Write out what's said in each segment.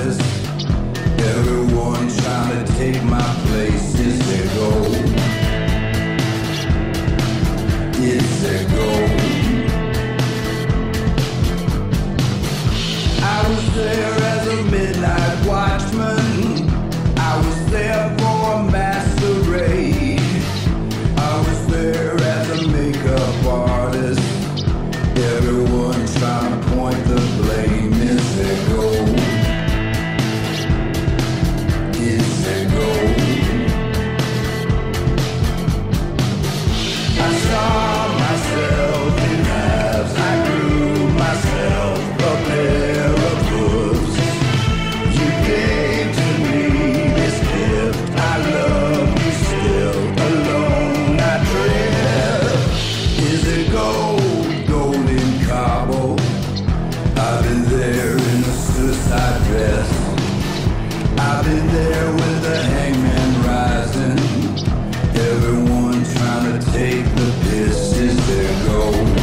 artist. Everyone trying to take my place. Is there gold? Is there gold? I was there as a midnight watchman. I was there for a masquerade. I was there as a makeup artist. Everyone trying to point the blame. Is there gold? Is there gold? I saw myself in halves. I grew myself a pair of hooves. You gave to me this gift. I love you still. Alone I drift. Is it gold? Gold in Cabo. I've been there in a suicide dress. I've been there with the hangman rising. Everyone trying to take the piss. Is there gold?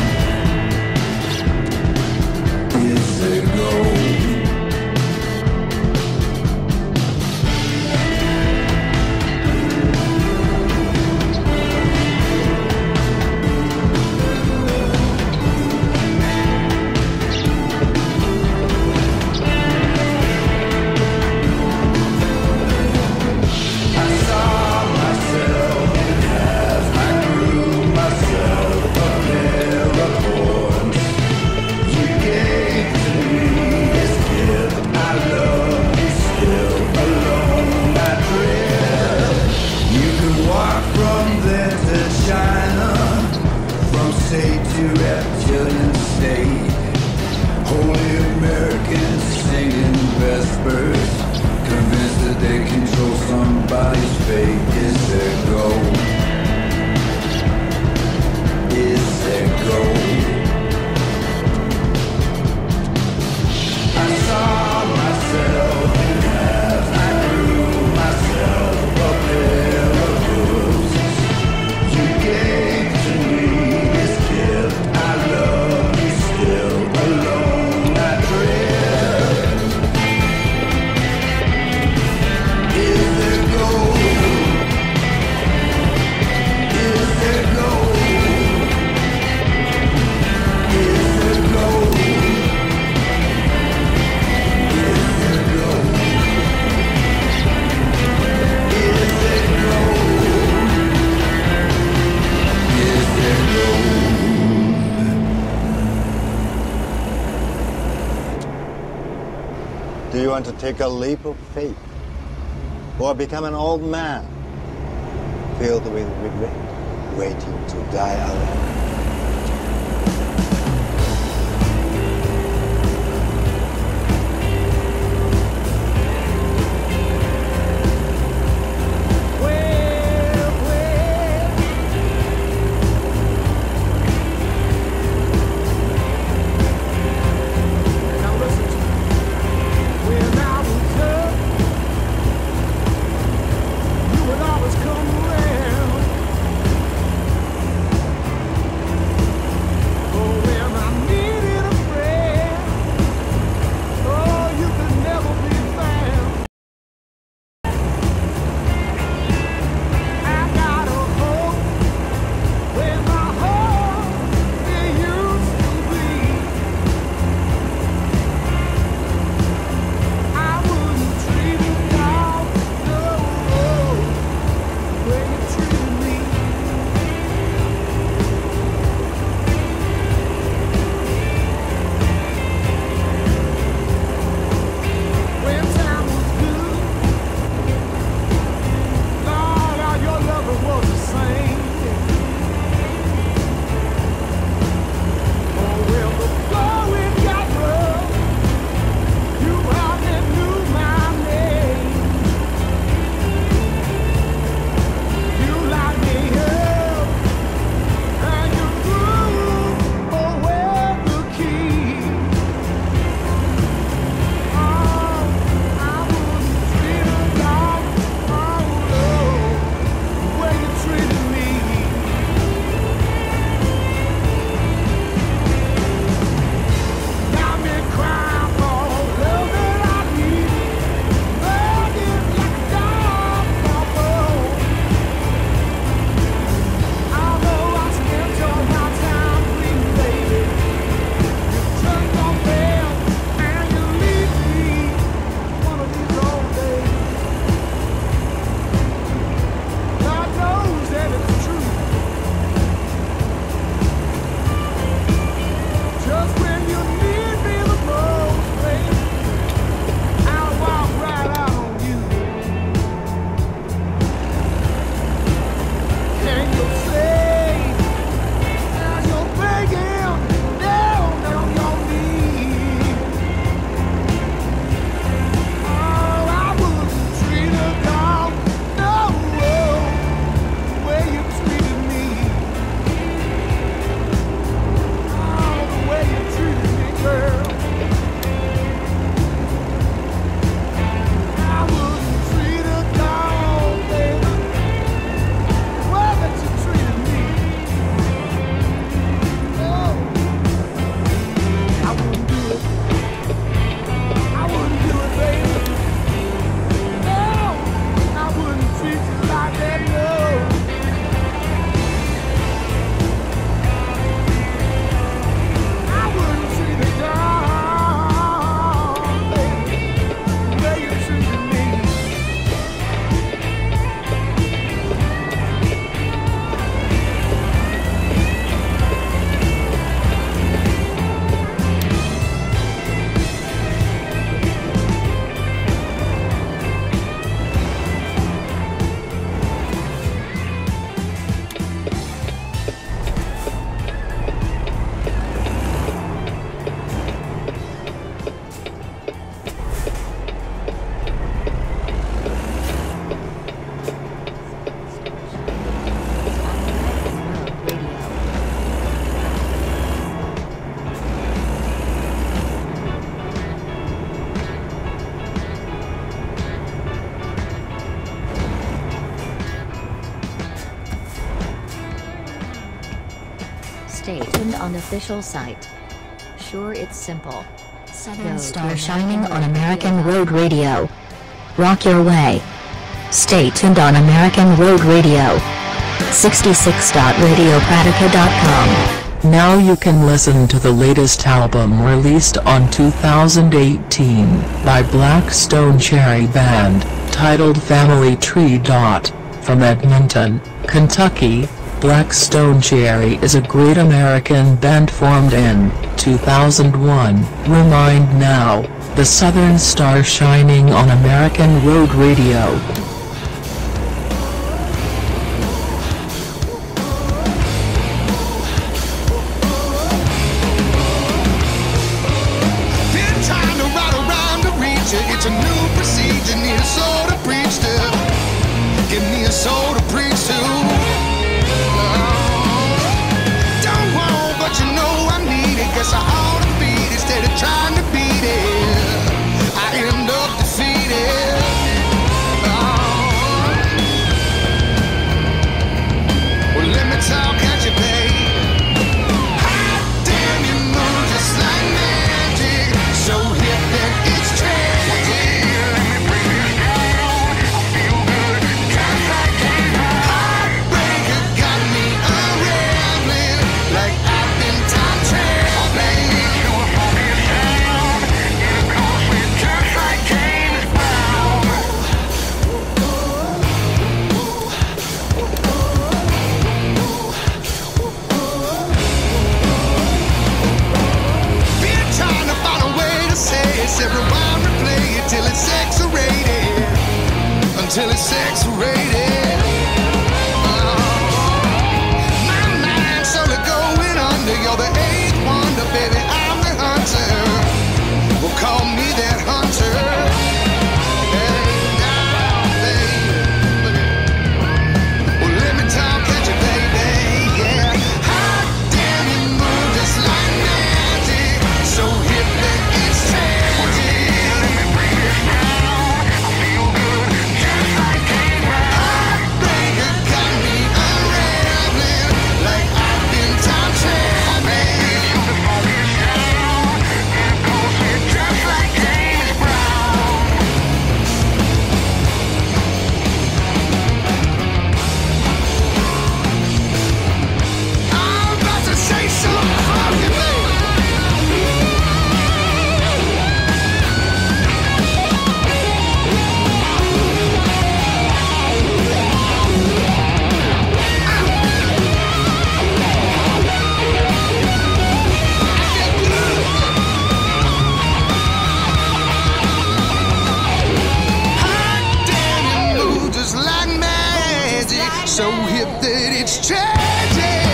Is there gold? To reptilian state, holy Americans singing vespers, convinced that they control somebody's fate. Is there gold? Is there gold? I saw myself in halves. I grew myself a pair of hooves. You gave to me this gift. I love you still. Alone I drift. Is there gold? Is there gold? Is there gold? Is there gold? Is there gold? Is there gold? Do you want to take a leap of faith or become an old man filled with regret, waiting to die alone? Stay tuned on official site. Sure, it's simple. Southern Star shining on American Road Radio. Rock your way. Stay tuned on American Road Radio. 66.radiopratica.com. Now you can listen to the latest album released on 2018 by Black Stone Cherry Band, titled Family Tree. From Edmonton, Kentucky, Black Stone Cherry is a great American band formed in 2001. Remind now, the Southern Star shining on American Road Radio. It's a new procedure, need a soul to preach to. Give me a soul to preach to. Don't want, but you know I need it. Guess I ought to beat it instead of trying to beat it. I end up defeated. Well, let me talk at you, babe. Hot damn, you move just like magic. So hip that it's tragic. Rewind, replay it till it's X-rated. Until it's X-rated. My mind's slowly going under. You're the eighth wonder, baby. I'm the hunter. Well, call me that hunter. Hey, now, baby. Well, let me talk at you, baby. Yeah. Hot damn, you move just like magic. So hip that it's tragic. So hip that it's tragic.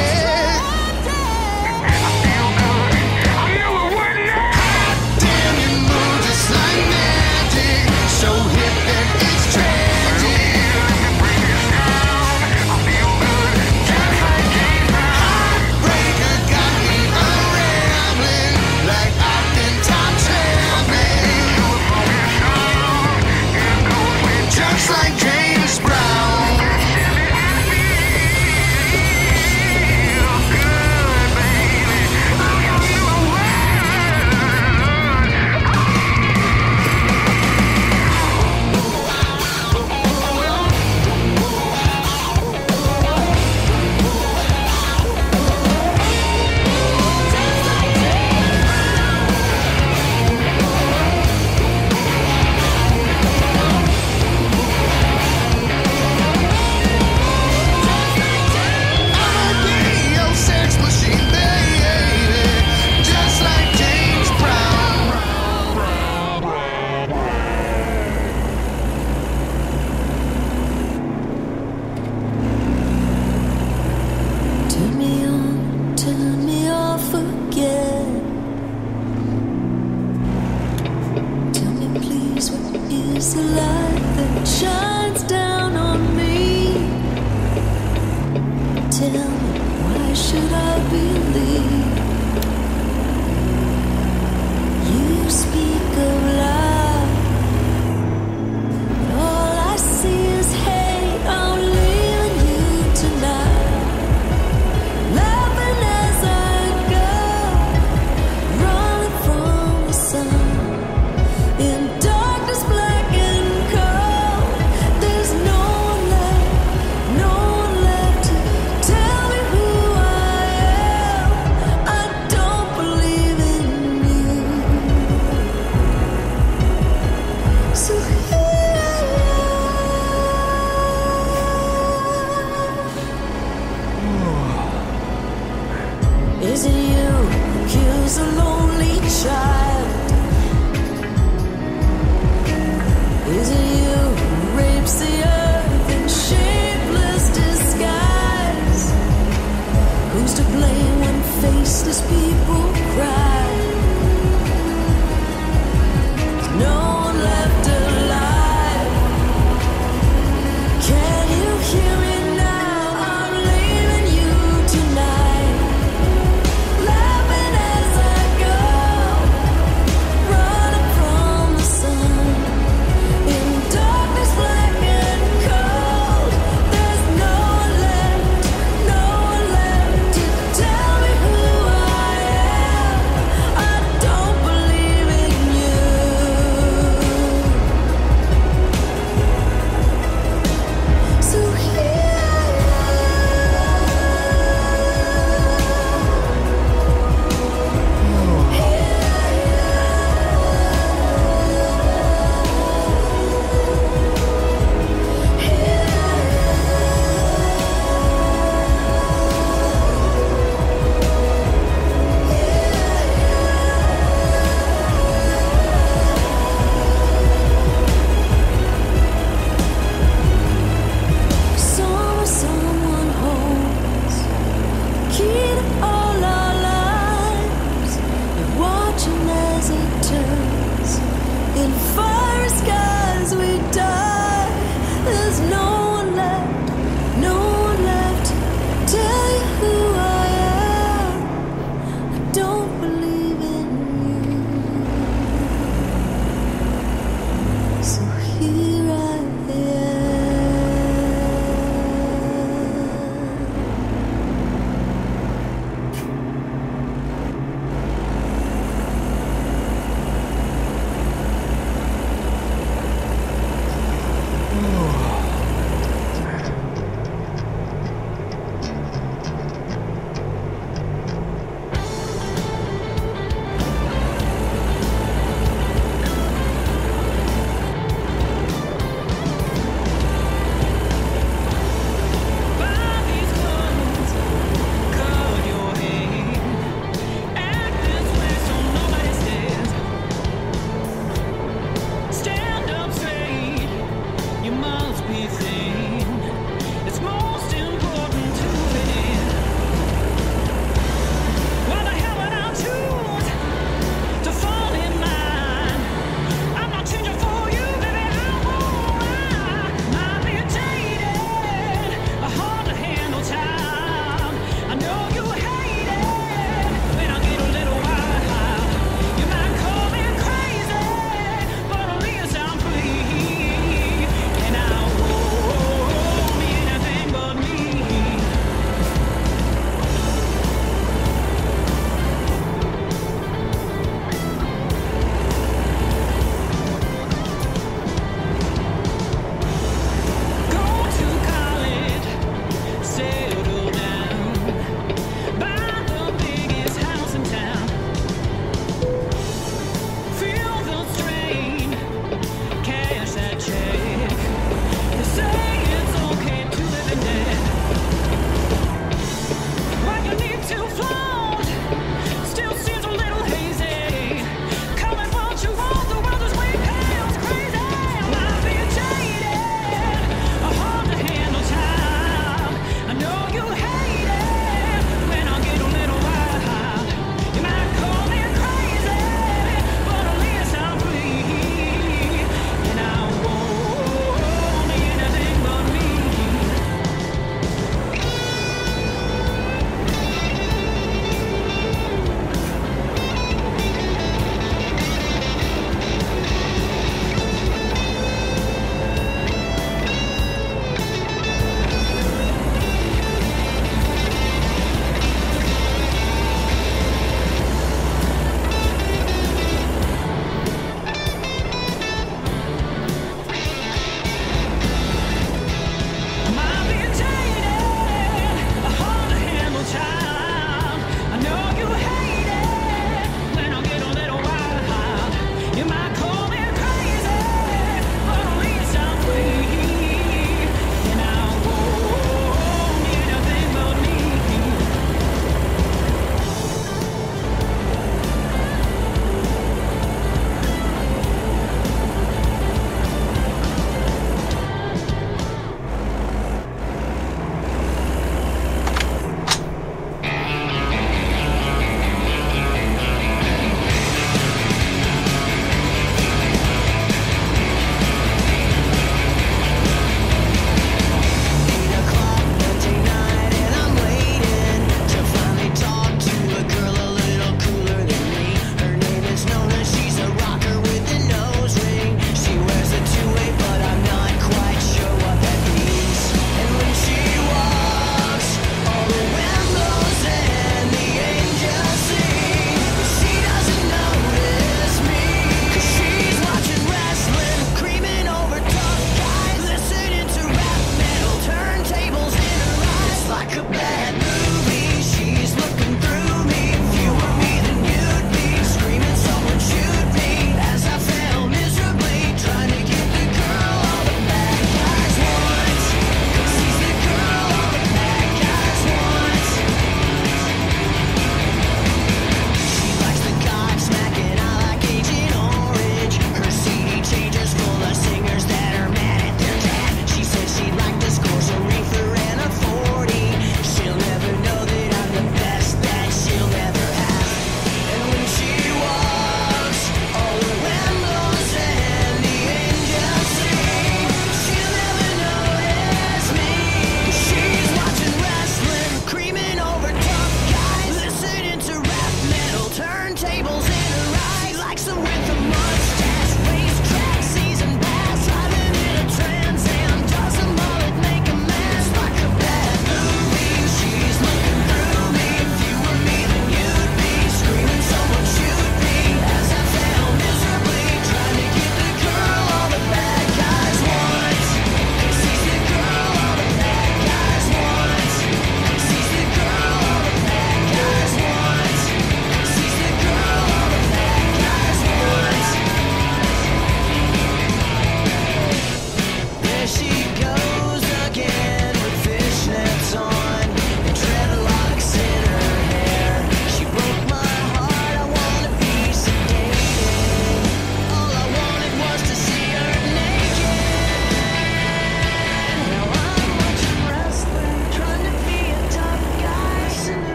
I feel good. I never went now. Hot damn, you move just like magic. So hip that it's tragic. Let me bring this down. I feel good. Just like Heartbreaker got me unraveling like I've been top traveling. Just like James Brown. Is the light that shines down on me? Tell me, why should I believe? You speak of love, all I see is hate. I'm leaving you tonight, loving as I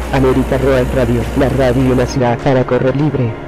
América Road Radio, la radio nacional para correr libre.